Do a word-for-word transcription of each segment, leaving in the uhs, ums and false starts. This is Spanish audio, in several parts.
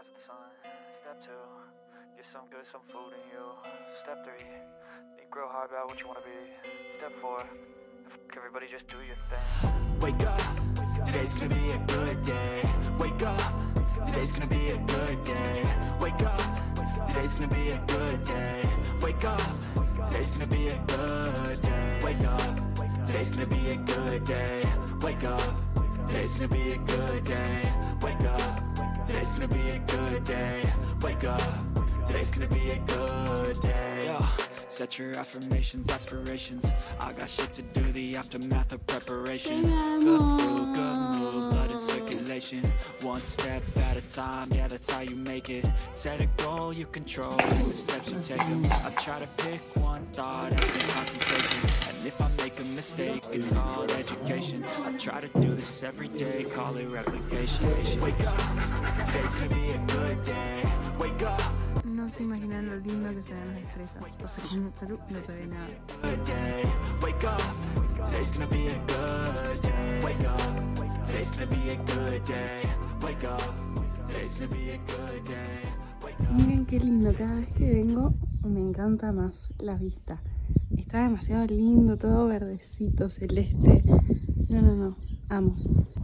rise with the sun. Step two, get some good, some food in you. Step three, think real hard about what you wanna be. Step four, f- everybody just do your thing. Wake up, today's gonna be a good day. Wake up, today's gonna be a good day. Wake up, today's gonna be a good day. Wake up, today's gonna be a good day. Wake up, today's gonna be a good day. Wake up, today's gonna be a good day. Wake up, today's gonna be a good day. Wake up, today's gonna be a good day. Yo, set your affirmations, aspirations. I got shit to do, the aftermath of preparation. Good food, good mood, blood in circulation. One step at a time, yeah, that's how you make it. Set a goal you control, and the steps you take them. I try to pick one thought and some concentration. And if I make a mistake, it's called education. I try to do this every day, call it replication. Wake up, today's gonna be a good day. Wake up. No se imaginan lo lindo que se ven las estrellas. O sea que en salud no se ve nada. Good day. Wake up. Today's gonna be a good day. Wake up. Today's gonna be a good day. Wake up. Today's gonna be a good day. Wake up. Miren qué lindo, cada vez que vengo me encanta más la vista. Está demasiado lindo, todo verdecito, celeste. No, no, no, amo.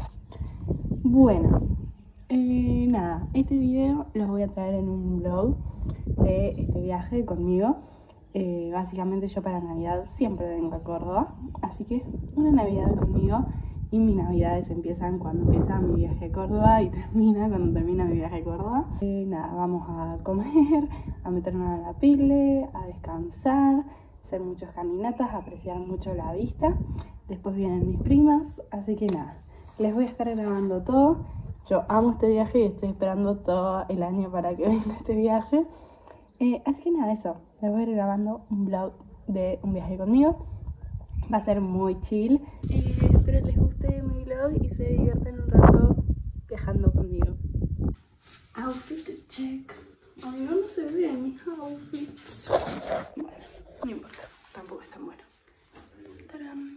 Bueno, eh, nada, este video los voy a traer en un vlog de este viaje conmigo. Eh, básicamente yo para Navidad siempre vengo a Córdoba, así que una Navidad conmigo, y mis Navidades empiezan cuando empieza mi viaje a Córdoba y termina cuando termina mi viaje a Córdoba. Eh, nada, vamos a comer, a meternos a la pile, a descansar, hacer muchas caminatas, apreciar mucho la vista. Después vienen mis primas, así que nada, les voy a estar grabando todo. Yo amo este viaje y estoy esperando todo el año para que venga este viaje. Eh, así que nada, eso. Les voy a ir grabando un vlog de un viaje conmigo. Va a ser muy chill. Eh, espero les guste mi vlog y se divierten un rato viajando conmigo. Outfit check. Ay, no, no se ven mis outfits. Bueno, no importa. Tampoco es tan bueno. ¡Tarán!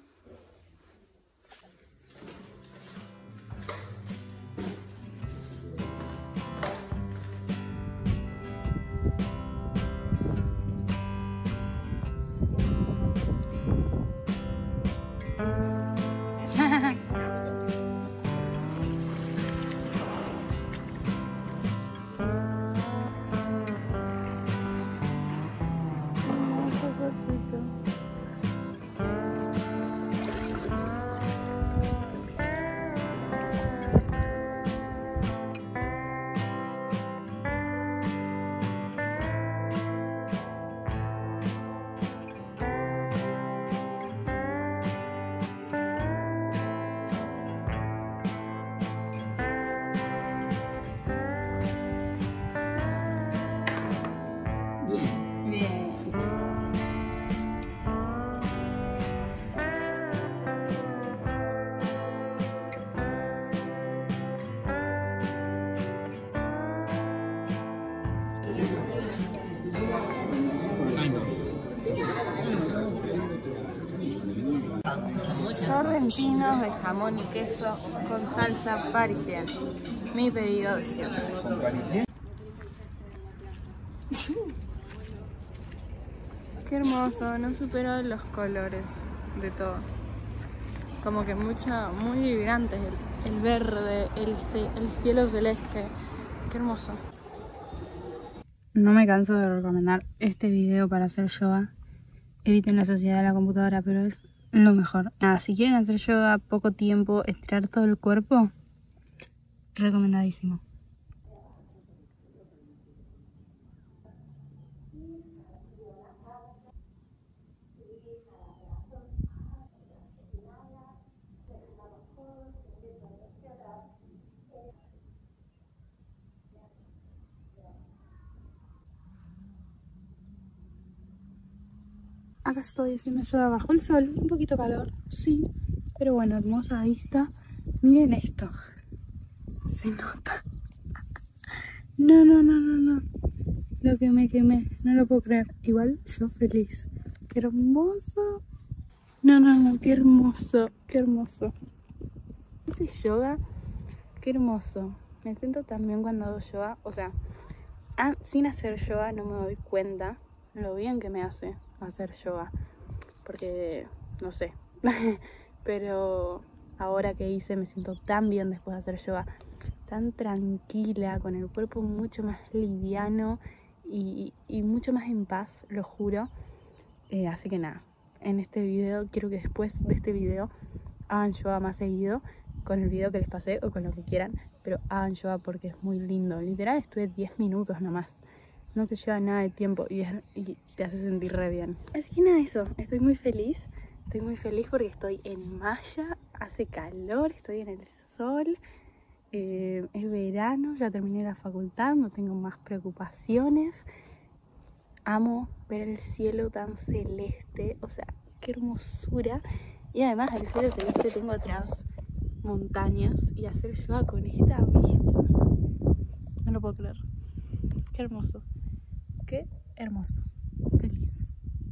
Sorrentinos de jamón y queso con salsa parisiana. Mi pedido de siempre. Qué hermoso, no supero los colores de todo. Como que mucho, muy vibrantes, el, el verde, el, el cielo celeste. Qué hermoso. No me canso de recomendar este video para hacer yoga. Eviten la sociedad de la computadora, pero es lo mejor. Nada, si quieren hacer yoga poco tiempo, estirar todo el cuerpo, recomendadísimo. Acá estoy haciendo yoga bajo el sol, un poquito calor, sí, pero bueno, hermosa vista. Miren esto, se nota. No, no, no, no, no, lo que me quemé, no lo puedo creer. Igual yo feliz, qué hermoso. No, no, no, qué hermoso, qué hermoso. Ese yoga, qué hermoso. Me siento tan bien cuando hago yoga. O sea, ah, sin hacer yoga no me doy cuenta lo bien que me hace hacer yoga. Porque, no sé. Pero ahora que hice me siento tan bien después de hacer yoga. Tan tranquila, con el cuerpo mucho más liviano y, y mucho más en paz, lo juro. Eh, así que nada, en este video, quiero que después de este video hagan yoga más seguido, con el video que les pasé o con lo que quieran, pero hagan yoga porque es muy lindo. Literal estuve diez minutos nomás, no te lleva nada de tiempo y, es, y te hace sentir re bien. Así que nada, eso, estoy muy feliz, estoy muy feliz porque estoy en Maya, hace calor, estoy en el sol, eh, es verano, ya terminé la facultad, no tengo más preocupaciones. Amo ver el cielo tan celeste, o sea, qué hermosura. Y además del cielo celeste tengo atrás montañas y hacer yoga con esta vista. No lo puedo creer. Qué hermoso. Qué hermoso. Feliz.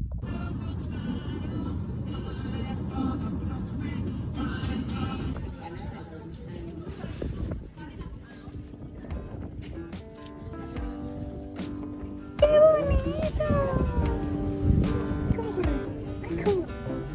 ¡Qué bonito! ¿Cómo corre? ¿Cómo?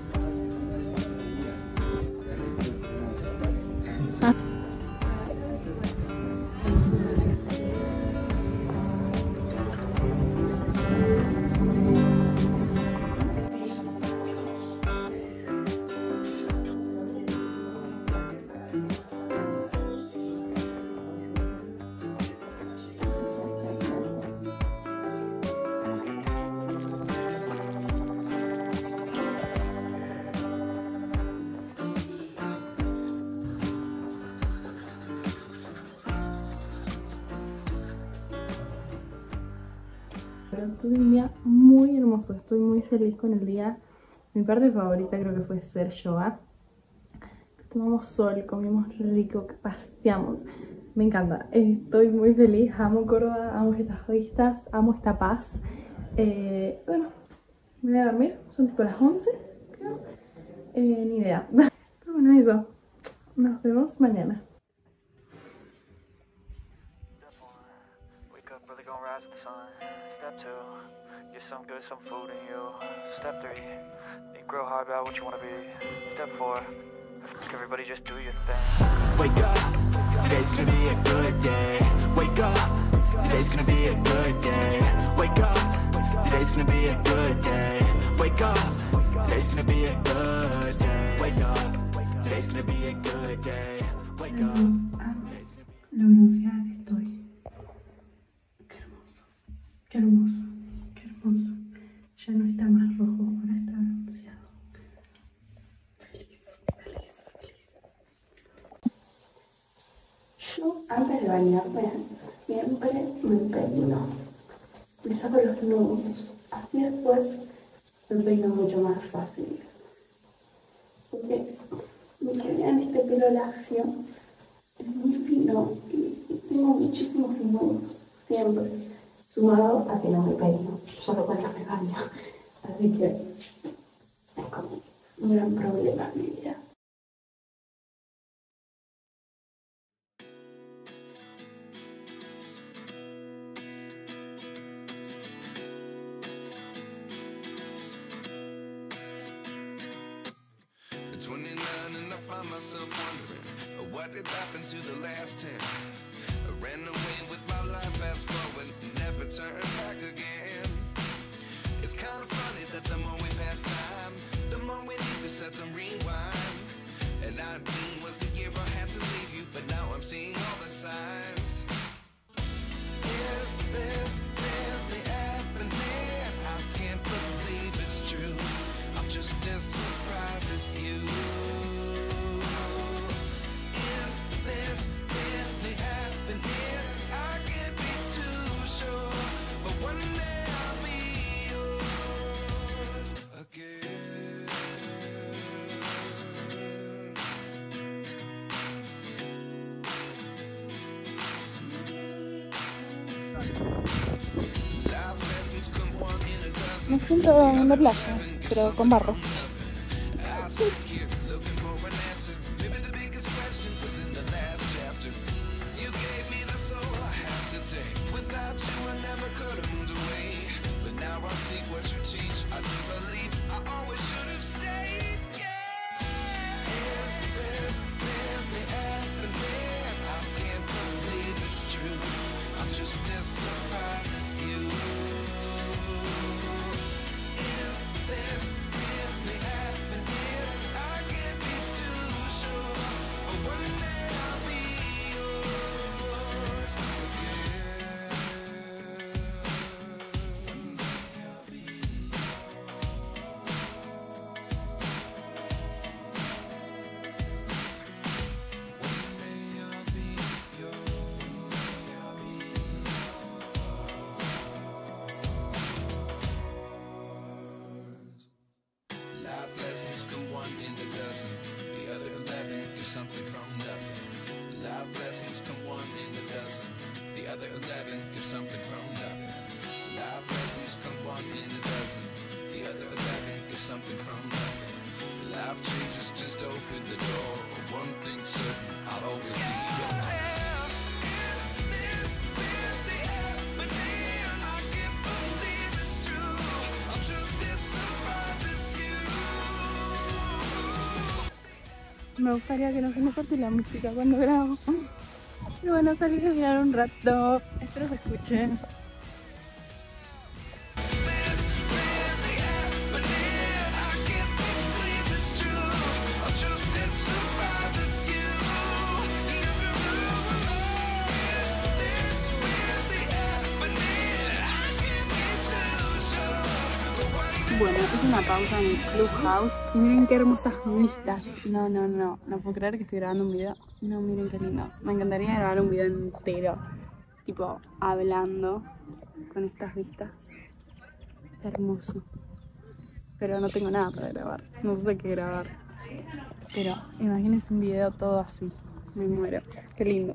Pero tuve un día muy hermoso, estoy muy feliz con el día. Mi parte favorita creo que fue hacer yoga. Tomamos sol, comimos rico, paseamos. Me encanta, estoy muy feliz, amo Córdoba, amo estas vistas, amo esta paz. Eh, bueno, me voy a dormir, son tipo las once, creo. Eh, ni idea. Pero bueno, eso. Nos vemos mañana. Step two, get some good, some food in you. Step three, think real hard about what you want to be. Step four, everybody just do your thing. Wake up, today's gonna be a good day. Wake up, today's gonna be a good day. Wake up, today's gonna be a good day. Wake up, today's gonna be a good day. Wake up, today's gonna be a good day. Wake up. Lo bronceada que estoy. Qué hermoso, qué hermoso, qué hermoso. Ya no está más rojo, ahora está bronceado. Feliz, feliz, feliz. Yo antes de bañarme siempre me peino. Me saco los nudos. Así después me peino mucho más fácil. Porque me quedé en este pelo lacio. Es muy fino y tengo muchísimos nudos. Siempre. Sumado a que no me peino. Solo cuando me baño. Así que es como un gran problema en mi vida. twenty-nine and I find myself wondering what did happen to the last ten. I ran away with my life, fast forward, never turn back again. It's kind of funny that the more we pass time, the more we need to set them rewind. And nineteen was the year I had to leave you, but now I'm seeing all the signs. Is this really happening? I can't believe it's true. I'm just as surprised as you. Is this really happening? I can't be too sure, but one day I'll be yours again. Life lessons come one in a dozen. Me siento en la playa, pero con barro. I sit here looking for an answer. Maybe the biggest question was in the last chapter. You gave me I see what you teach. I do believe I always should have stayed. Yeah. Is this really happening? I can't believe it's true. I'm just as surprised as you. Is this really happening? I can't be too sure, but one day I'll be yours again. One day I'll be something from nothing. Life lessons come one in a dozen. The other eleven get something from nothing. Life lessons come one in a dozen. The other eleven get something from nothing. Life changes, just open the door. One thing's certain, I'll always be yours. Is this really happening? I can't believe it's true. I'm just as surprised as you. Me gustaría que no se me corte la música cuando grabo. Pero bueno, salí a caminar un rato. Espero se escuche. Bueno, es una pausa en el Clubhouse. Y miren qué hermosas vistas. No, no, no. No puedo creer que estoy grabando un video. No, miren qué lindo. Me encantaría grabar un video entero. Tipo, hablando con estas vistas. Hermoso. Pero no tengo nada para grabar. No sé qué grabar. Pero imagínense un video todo así. Me muero. Qué lindo.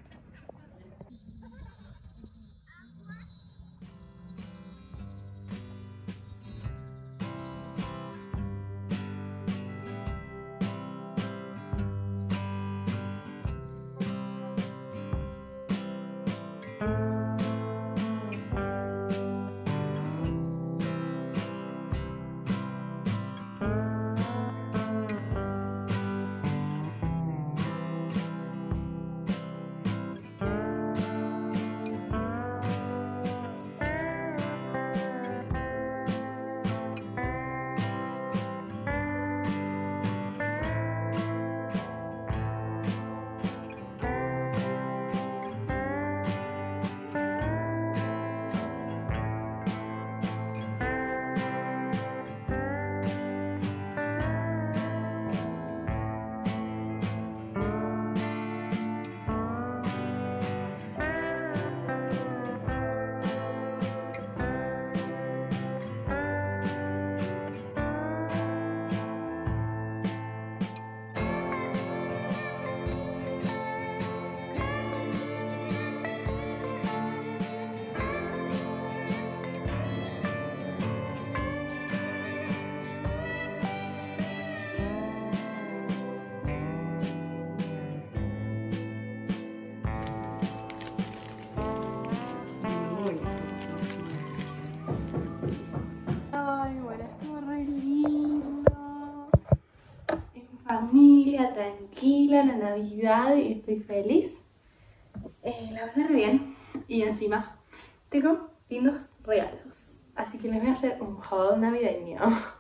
Familia, tranquila, la Navidad y estoy feliz. Eh, la pasé re bien y encima tengo lindos regalos. Así que les voy a hacer un haul navideño.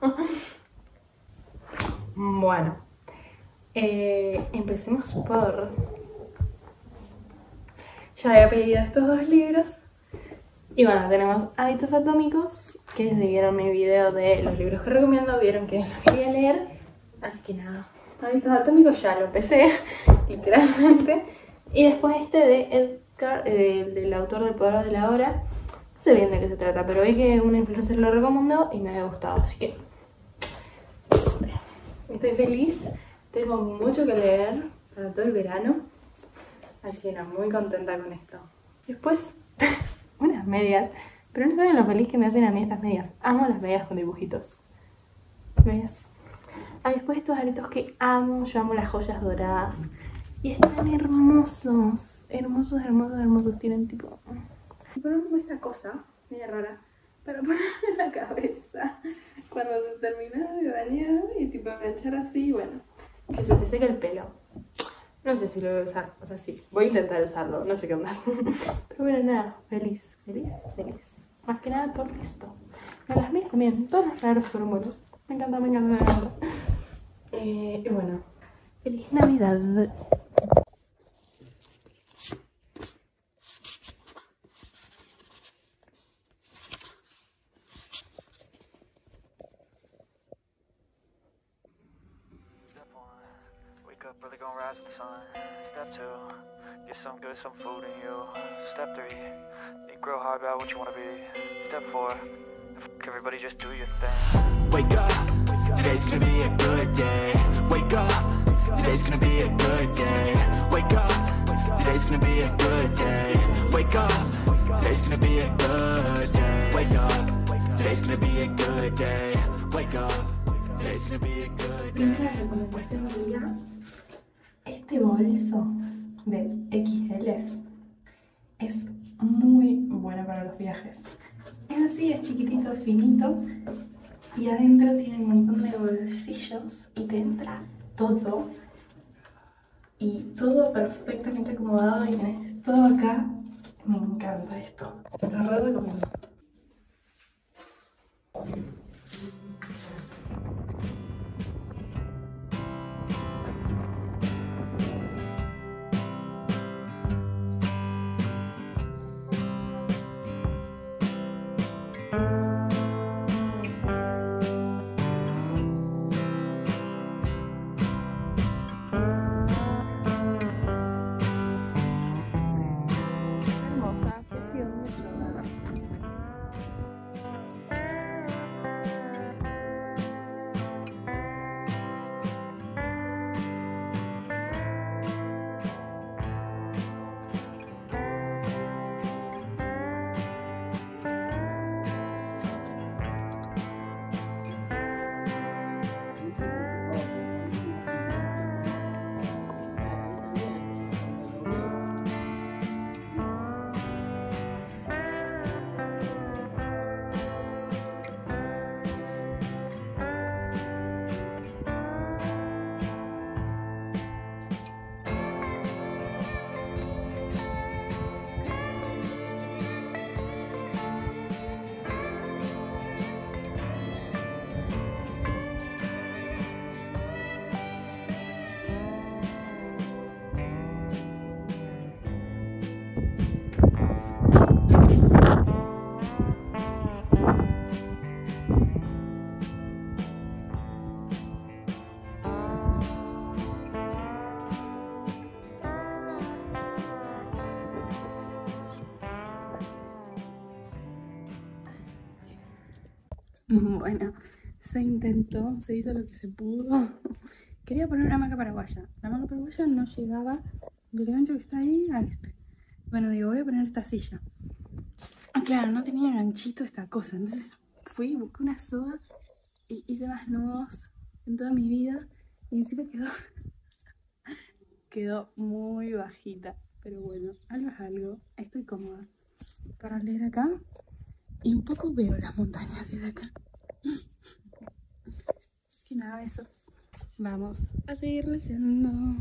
Bueno, eh, empecemos por... Ya había pedido estos dos libros. Y bueno, tenemos Hábitos Atómicos, que si vieron mi video de los libros que recomiendo, vieron que los quería leer. Así que nada, Hábitos Atómicos ya lo empecé, literalmente. Y después este de Edgar, eh, del autor de Poder de la Hora. No sé bien de qué se trata, pero vi que una influencer lo recomendó y me había gustado, así que... Estoy feliz, tengo mucho que leer para todo el verano. Así que nada, muy contenta con esto. Después, unas medias. Pero no saben lo feliz que me hacen a mí estas medias. Amo las medias con dibujitos. ¿Ves? Ah, después estos aretos que amo. Yo amo las joyas doradas. Y están hermosos. Hermosos, hermosos, hermosos. Tienen tipo... Pero esta cosa, media rara, para ponerme en la cabeza cuando te terminas de bañar y tipo planchar así, bueno, que se te seque el pelo. No sé si lo voy a usar, o sea, sí, voy a intentar usarlo, no sé qué más. Pero bueno, nada, feliz, feliz, feliz. Más que nada por esto. Pero las mías también, todas las palabras fueron buenas. Me encanta, me encanta, me encanta. Eh, y bueno, feliz Navidad. Up, really gonna rise with the sun. Step two, get some good, some food in you. Step three, think real hard about what you wanna be. Step four, f- everybody just do your thing. Wake up, today's gonna be a good day. Wake up, today's gonna be a good day. Wake up, today's gonna be a good day. Wake up, today's gonna be a good day. Wake up, today's gonna be a good day. Wake up, today's gonna be a good day. Primera recomendación del día. Este bolso de equis ele es muy bueno para los viajes. Es así, es chiquitito, finito y adentro tiene un montón de bolsillos y te entra todo y todo perfectamente acomodado y tenés todo acá. Me encanta esto, te lo re recomiendo. Bueno, se intentó, se hizo lo que se pudo. Quería poner una hamaca paraguaya. La hamaca paraguaya no llegaba del gancho que está ahí a este. Bueno, digo, voy a poner esta silla. Ah, claro, no tenía ganchito esta cosa. Entonces fui, busqué una soga y hice más nudos en toda mi vida. Y encima quedó, quedó muy bajita. Pero bueno, algo es algo. Estoy cómoda para leer acá. Y un poco veo las montañas desde acá. Que nada, eso. Vamos a seguir leyendo.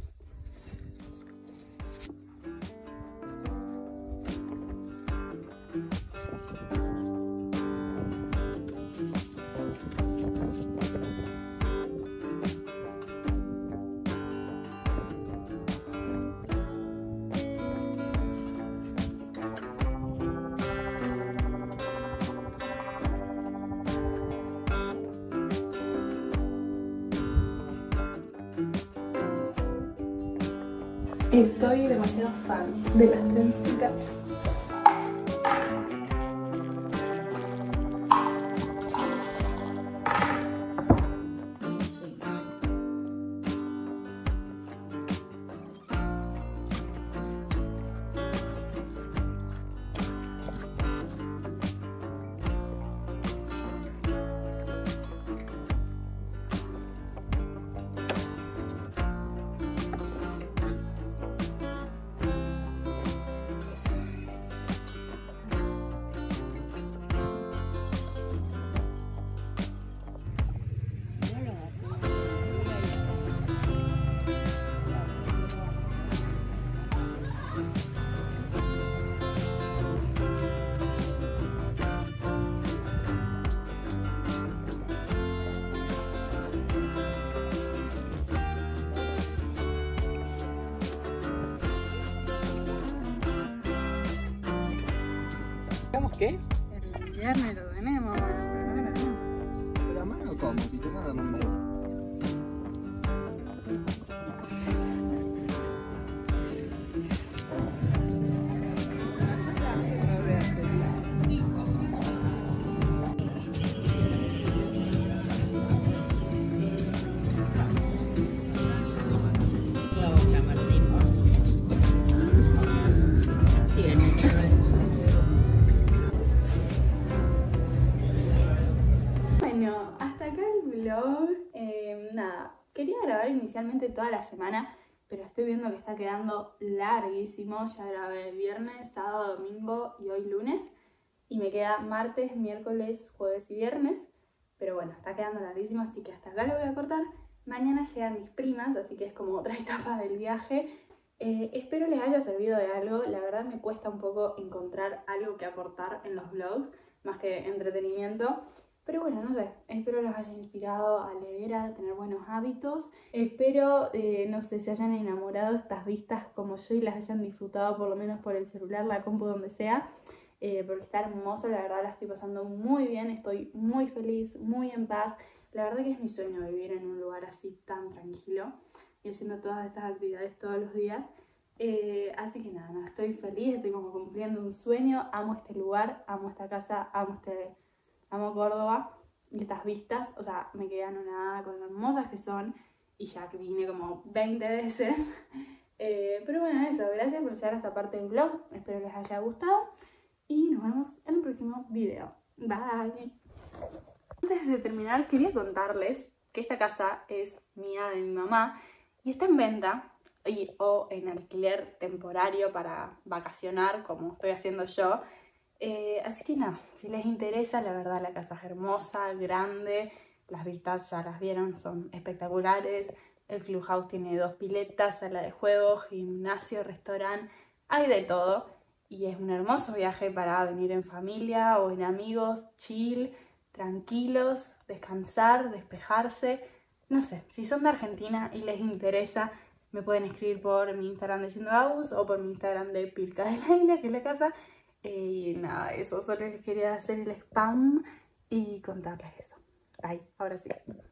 Estoy demasiado fan de las trencitas. ¿Qué? El viernes lo tenemos, bueno, pero no lo tenemos. ¿Pero a mano cómo? Si te mandan un mail. Bueno, hasta acá el vlog. Eh, nada, quería grabar inicialmente toda la semana, pero estoy viendo que está quedando larguísimo. Ya grabé viernes, sábado, domingo y hoy lunes. Y me queda martes, miércoles, jueves y viernes. Pero bueno, está quedando larguísimo, así que hasta acá lo voy a cortar. Mañana llegan mis primas, así que es como otra etapa del viaje. Eh, espero les haya servido de algo. La verdad me cuesta un poco encontrar algo que aportar en los vlogs, más que entretenimiento. Pero bueno, no sé, espero los haya inspirado a leer, a tener buenos hábitos. Espero, eh, no sé, se hayan enamorado de estas vistas como yo y las hayan disfrutado por lo menos por el celular, la compu, donde sea. Eh, porque está hermoso, la verdad la estoy pasando muy bien, estoy muy feliz, muy en paz. La verdad que es mi sueño vivir en un lugar así tan tranquilo y haciendo todas estas actividades todos los días. Eh, así que nada, nada, estoy feliz, estoy como cumpliendo un sueño. Amo este lugar, amo esta casa, amo este... Amo Córdoba y estas vistas, o sea, me quedan una con lo hermosas que son y ya que vine como veinte veces. Eh, pero bueno, eso, gracias por llegar a esta parte del vlog, espero les haya gustado y nos vemos en el próximo video. Bye. Antes de terminar, quería contarles que esta casa es mía, de mi mamá, y está en venta y, o en alquiler temporario para vacacionar, como estoy haciendo yo. Eh, así que nada, si les interesa, la verdad la casa es hermosa, grande, las vistas ya las vieron, son espectaculares. El clubhouse tiene dos piletas, sala de juegos, gimnasio, restaurante, hay de todo. Y es un hermoso viaje para venir en familia o en amigos, chill, tranquilos, descansar, despejarse. No sé, si son de Argentina y les interesa, me pueden escribir por mi Instagram de Siendo Agus o por mi Instagram de Pirca de Laila, que es la casa. Y nada, eso, solo les quería hacer el spam y contarles eso. Bye, ahora sí.